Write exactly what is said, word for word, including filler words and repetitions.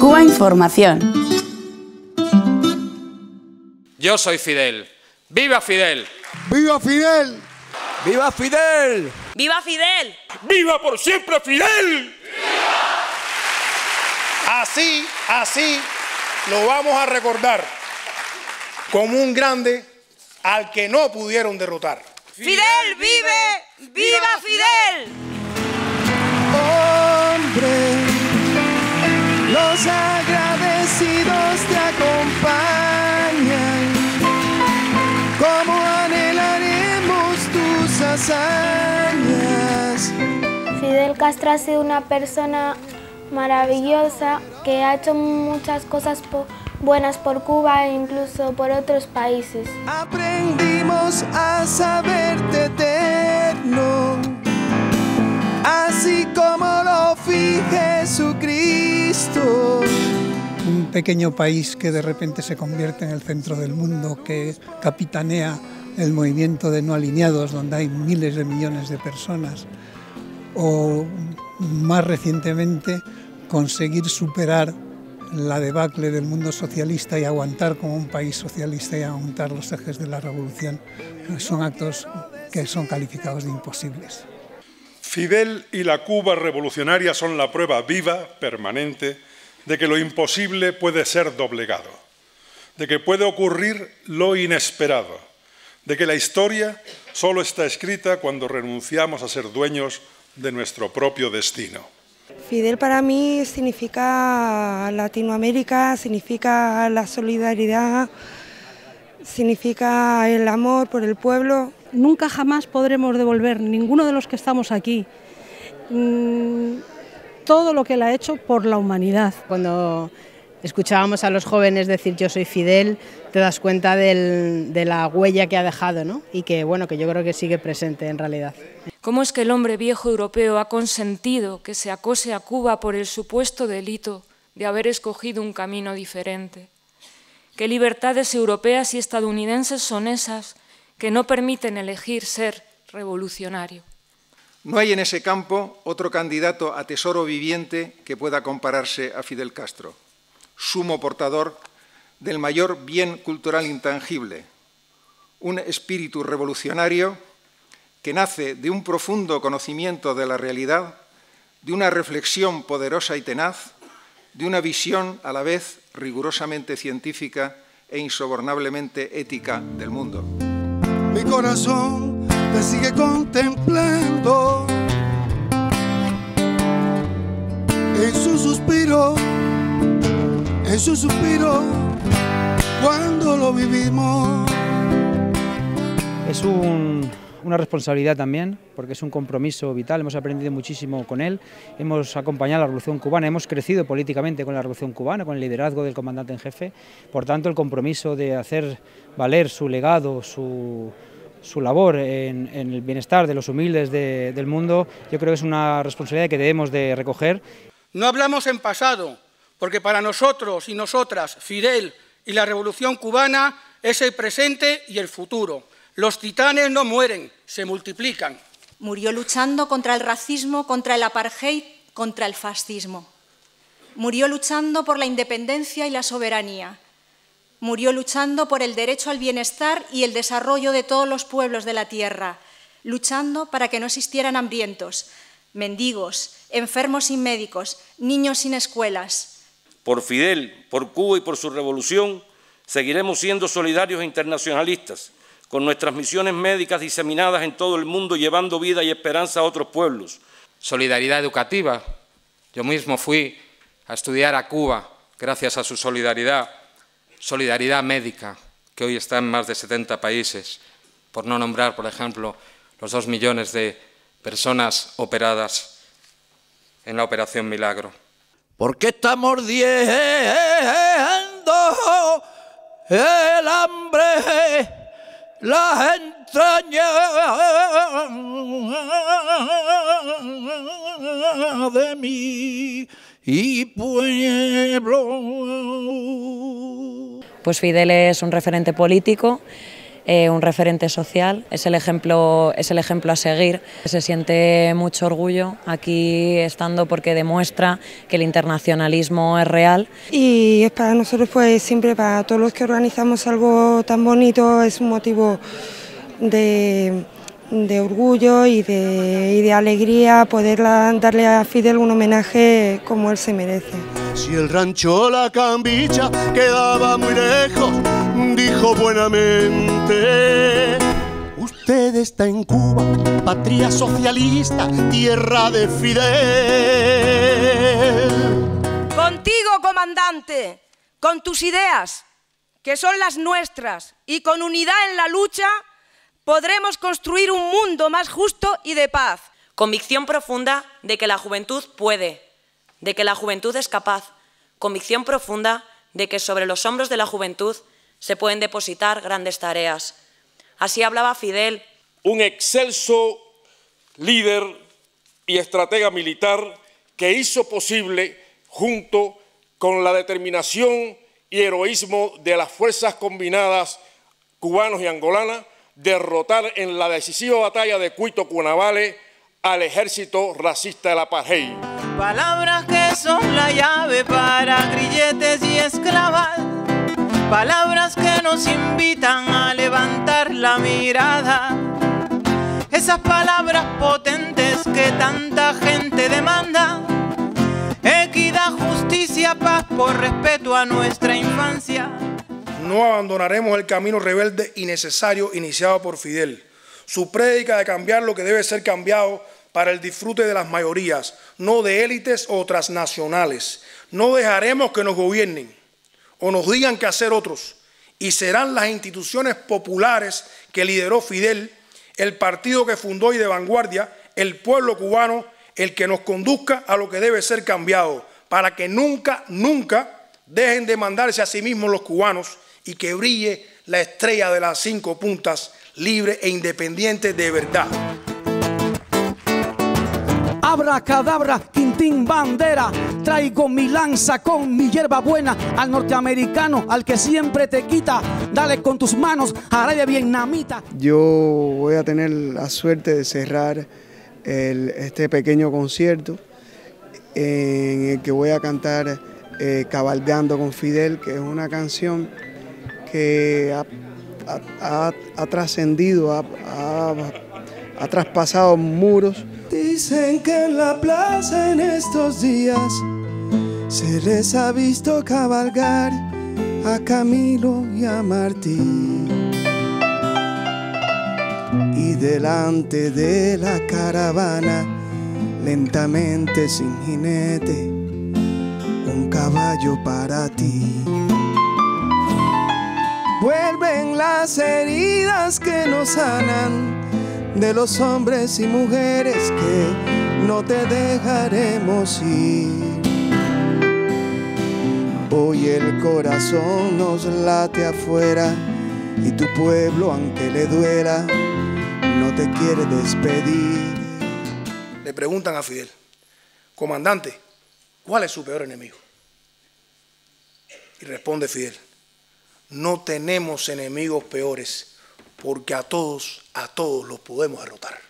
Cuba Información. Yo soy Fidel. ¡Viva Fidel! ¡Viva Fidel! ¡Viva Fidel! ¡Viva Fidel! ¡Viva por siempre Fidel! ¡Viva! Así, así lo vamos a recordar como un grande al que no pudieron derrotar. ¡Fidel vive! ¡Viva Fidel! Hombre, los agradecidos te acompañan. ¿Cómo anhelaremos tus hazañas? Fidel Castro ha sido una persona maravillosa que ha hecho muchas cosas po- buenas por Cuba e incluso por otros países. Aprendimos a saberte eterno, así como lo fue Jesucristo. Un pequeño país que de repente se convierte en el centro del mundo, que capitanea el movimiento de no alineados, donde hay miles de millones de personas, o más recientemente conseguir superar la debacle del mundo socialista y aguantar como un país socialista y aguantar los ejes de la revolución, son actos que son calificados de imposibles. Fidel y la Cuba revolucionaria son la prueba viva, permanente, de que lo imposible puede ser doblegado, de que puede ocurrir lo inesperado, de que la historia solo está escrita cuando renunciamos a ser dueños de nuestro propio destino. Fidel para mí significa Latinoamérica, significa la solidaridad, significa el amor por el pueblo. Nunca jamás podremos devolver, ninguno de los que estamos aquí, mmm, todo lo que él ha hecho por la humanidad. Cuando escuchábamos a los jóvenes decir yo soy Fidel, te das cuenta del, de la huella que ha dejado, ¿no? Y que, bueno, que yo creo que sigue presente en realidad. ¿Cómo es que el hombre viejo europeo ha consentido que se acose a Cuba por el supuesto delito de haber escogido un camino diferente? ¿Qué libertades europeas y estadounidenses son esas que no permiten elegir ser revolucionario? No hay en ese campo otro candidato a tesoro viviente que pueda compararse a Fidel Castro, sumo portador del mayor bien cultural intangible, un espíritu revolucionario que nace de un profundo conocimiento de la realidad, de una reflexión poderosa y tenaz, de una visión a la vez rigurosamente científica e insobornablemente ética del mundo. Mi corazón te sigue contemplando en su suspiro, en su suspiro, cuando lo vivimos. Es un, una responsabilidad también, porque es un compromiso vital, hemos aprendido muchísimo con él, hemos acompañado a la Revolución Cubana, hemos crecido políticamente con la Revolución Cubana, con el liderazgo del comandante en jefe, por tanto el compromiso de hacer valer su legado, su... su labor en, en el bienestar de los humildes de, del mundo, yo creo que es una responsabilidad que debemos de recoger. No hablamos en pasado, porque para nosotros y nosotras, Fidel y la Revolución Cubana es el presente y el futuro. Los titanes no mueren, se multiplican. Murió luchando contra el racismo, contra el apartheid, contra el fascismo. Murió luchando por la independencia y la soberanía. Murió luchando por el derecho al bienestar y el desarrollo de todos los pueblos de la tierra, luchando para que no existieran hambrientos, mendigos, enfermos sin médicos, niños sin escuelas. Por Fidel, por Cuba y por su revolución, seguiremos siendo solidarios e internacionalistas, con nuestras misiones médicas diseminadas en todo el mundo, llevando vida y esperanza a otros pueblos. Solidaridad educativa. Yo mismo fui a estudiar a Cuba gracias a su solidaridad. Solidaridad médica, que hoy está en más de setenta países, por no nombrar, por ejemplo, los dos millones de personas operadas en la Operación Milagro. ¿Por qué está mordiendo el hambre las entrañas de mi pueblo? Pues Fidel es un referente político, eh, un referente social, es el, ejemplo, es el ejemplo a seguir. Se siente mucho orgullo aquí estando porque demuestra que el internacionalismo es real. Y es para nosotros, pues siempre para todos los que organizamos algo tan bonito, es un motivo de, de orgullo y de, y de alegría poder darle a Fidel un homenaje como él se merece. Si el rancho La Cambicha quedaba muy lejos, dijo buenamente: usted está en Cuba, patria socialista, tierra de Fidel. Contigo, comandante, con tus ideas, que son las nuestras, y con unidad en la lucha, podremos construir un mundo más justo y de paz. Convicción profunda de que la juventud puede, de que la juventud es capaz. Convicción profunda de que sobre los hombros de la juventud se pueden depositar grandes tareas. Así hablaba Fidel. Un excelso líder y estratega militar que hizo posible, junto con la determinación y heroísmo de las fuerzas combinadas cubanos y angolanas, derrotar en la decisiva batalla de Cuito-Cuanavale al ejército racista del apartheid. Palabras que son la llave para grilletes y esclavas, palabras que nos invitan a levantar la mirada, esas palabras potentes que tanta gente demanda: equidad, justicia, paz, por respeto a nuestra infancia. No abandonaremos el camino rebelde y necesario iniciado por Fidel. Su prédica de cambiar lo que debe ser cambiado para el disfrute de las mayorías, no de élites o transnacionales. No dejaremos que nos gobiernen o nos digan qué hacer otros, y serán las instituciones populares que lideró Fidel, el partido que fundó y de vanguardia, el pueblo cubano, el que nos conduzca a lo que debe ser cambiado, para que nunca, nunca dejen de mandarse a sí mismos los cubanos y que brille la estrella de las cinco puntas, libre e independiente de verdad. Abracadabra, Quintín Bandera, traigo mi lanza con mi hierba buena al norteamericano, al que siempre te quita, dale con tus manos, Arabia vietnamita. Yo voy a tener la suerte de cerrar el, este pequeño concierto en el que voy a cantar eh, Cabalgando con Fidel, que es una canción que ha, ha, ha, ha trascendido, ha, ha, ha traspasado muros. Dicen que en la plaza en estos días se les ha visto cabalgar a Camilo y a Martín, y delante de la caravana, lentamente sin jinete, un caballo para ti. Vuelven las heridas que nos sanan de los hombres y mujeres que no te dejaremos ir. Hoy el corazón nos late afuera y tu pueblo, aunque le duela, no te quiere despedir. Le preguntan a Fidel: comandante, ¿cuál es su peor enemigo? Y responde Fidel: no tenemos enemigos peores, porque a todos, a todos los podemos derrotar.